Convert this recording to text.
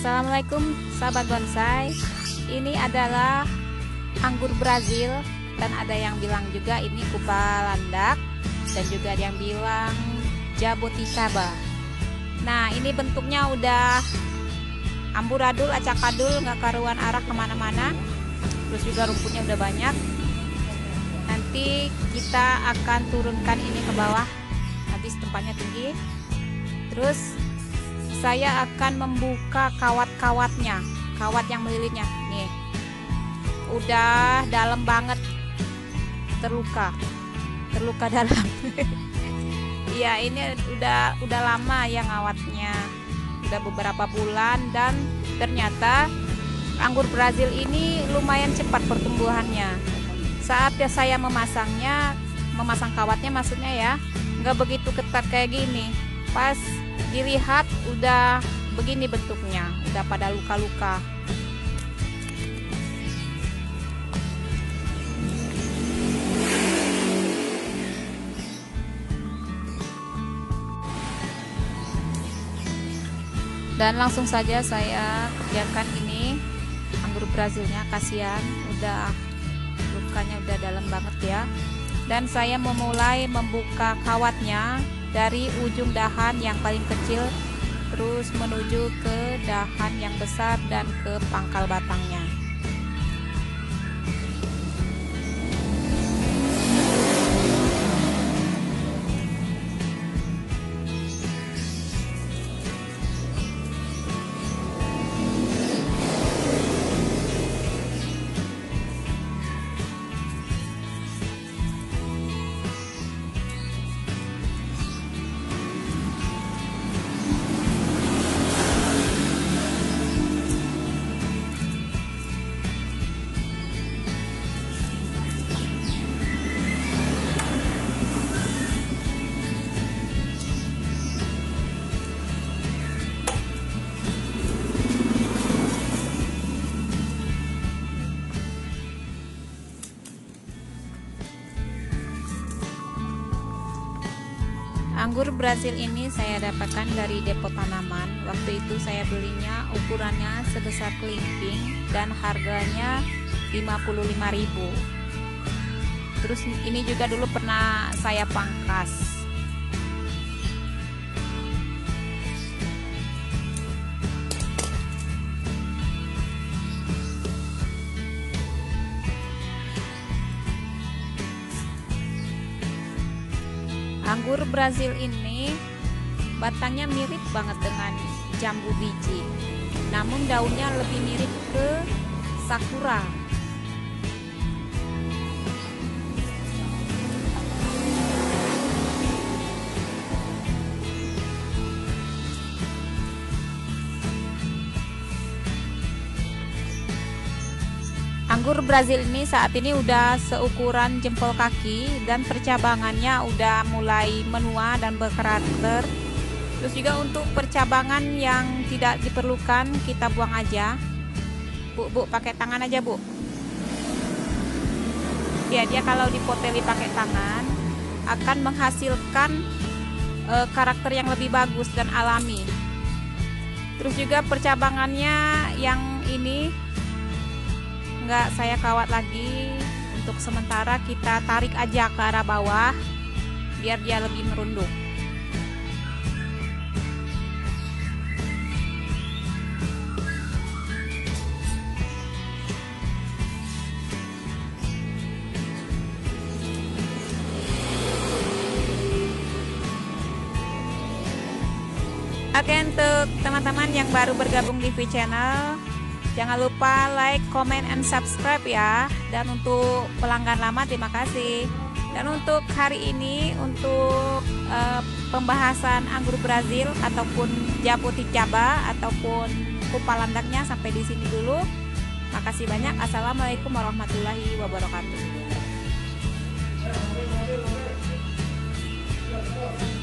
Assalamualaikum sahabat bonsai. Ini adalah anggur Brazil, dan ada yang bilang juga ini kupa landak, dan juga ada yang bilang jaboticaba. Nah, ini bentuknya udah amburadul, acakadul, nggak karuan arah kemana-mana. Terus juga rumputnya udah banyak. Nanti kita akan turunkan ini ke bawah, habis tempatnya tinggi. Terus saya akan membuka kawat-kawatnya, kawat yang melilitnya. Nih, udah dalam banget, terluka dalam. Iya, ini udah lama ya ngawatnya, udah beberapa bulan, dan ternyata anggur Brazil ini lumayan cepat pertumbuhannya. Saat saya memasang kawatnya maksudnya ya, nggak begitu ketat kayak gini. Pas dilihat udah begini bentuknya, udah pada luka-luka. Dan langsung saja saya kerjakan ini anggur Brazilnya, kasihan udah lukanya udah dalam banget ya. Dan saya memulai membuka kawatnya dari ujung dahan yang paling kecil terus menuju ke dahan yang besar dan ke pangkal batangnya. Anggur Brazil ini saya dapatkan dari depo tanaman. Waktu itu saya belinya ukurannya sebesar kelingking dan harganya 55.000. Terus ini juga dulu pernah saya pangkas. Anggur Brazil ini batangnya mirip banget dengan jambu biji, namun daunnya lebih mirip ke sakura. Anggur Brazil ini saat ini udah seukuran jempol kaki, dan percabangannya udah mulai menua dan berkarakter. Terus juga untuk percabangan yang tidak diperlukan kita buang aja. Bu, pakai tangan aja, Bu. Ya, dia kalau dipoteli pakai tangan akan menghasilkan karakter yang lebih bagus dan alami. Terus juga percabangannya yang ini nggak saya kawat lagi. Untuk sementara kita tarik aja ke arah bawah biar dia lebih merunduk. Oke, untuk teman-teman yang baru bergabung di V Channel, jangan lupa like, comment, and subscribe ya. Dan untuk pelanggan lama terima kasih. Dan untuk hari ini untuk pembahasan anggur Brazil ataupun jaboticaba ataupun kupa landaknya sampai di sini dulu. Makasih banyak. Assalamualaikum warahmatullahi wabarakatuh.